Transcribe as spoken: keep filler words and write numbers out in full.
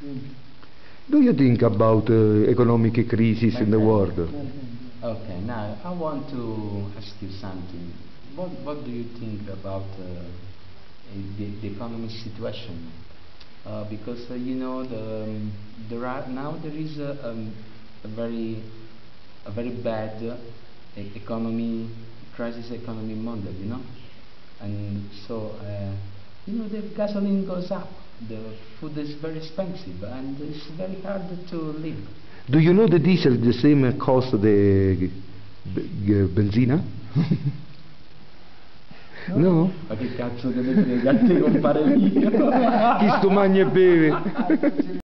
Do you think about uh, economic crisis in the world? Okay, now I want to ask you something. What What do you think about uh, the, the economic situation? Uh, because uh, you know the um, there are now there is a, um, a very a very bad uh, e- economy crisis economy model, you know, and so uh, you know the gasoline goes up, the food is very expensive, and it's very hard to live. Do you know the diesel the same cost the b- benzina? No? Ma che cazzo te ne frega, a te compare mio? Chi sto mangia e beve?